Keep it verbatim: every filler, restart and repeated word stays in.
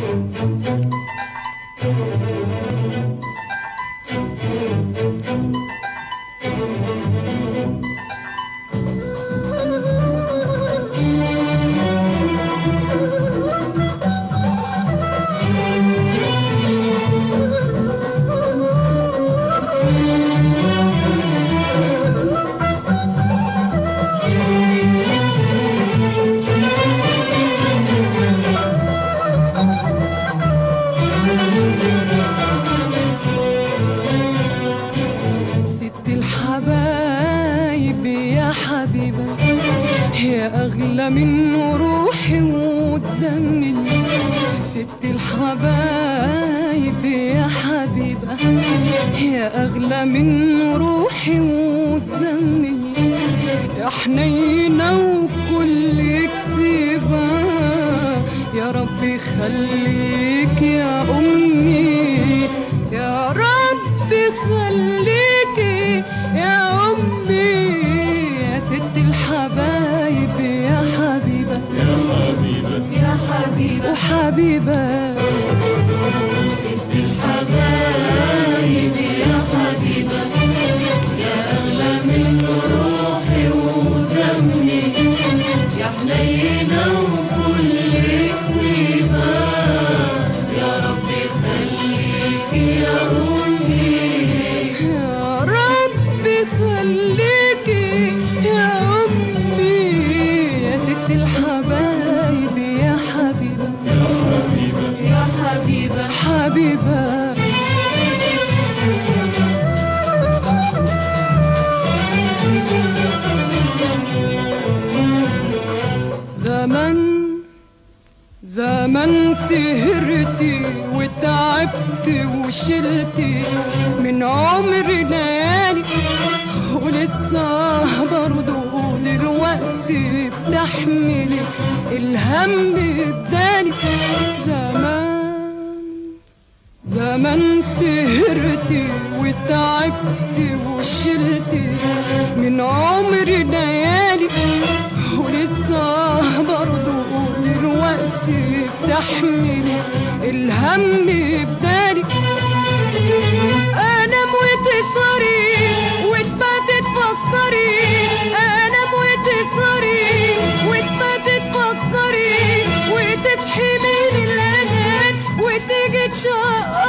يا أغلى من روحي ودمي، ست الحبايب يا حبيبة، يا أغلى من روحي ودمي، يا حنينة وكل كتيبة، يا رب يخليك يا أمي، يا رب يخليك يا أمي، يا ست الحبايب يا حبيبة، يا حبيبة يا حبيبة وحبيبة، ست الحبايب يا حبيبة، يا أغلى من روحي ودمي، يا حنينة وكل كتيبة، يا رب يخليك يا أمي، يا رب يخليك يا أمي، يا ست الحبايب يا حبيبة، يا حبيبة يا حبيبة حبيبة. زمان زمان سهرتي وتعبت وشلتي من عمري ليالي، ولسه برضو دلوقتي بتحملي الهم بدالي. زمان زمان سهرتي وتعبت وشلتي من عمري ليالي، ولسه برضو دلوقتي بتحملي الهم بدالي. انام وتسهري وتباتي تفكري، انام وتسهري وتباتي تفكري، وتصحي من الانام وتيجي تشقري،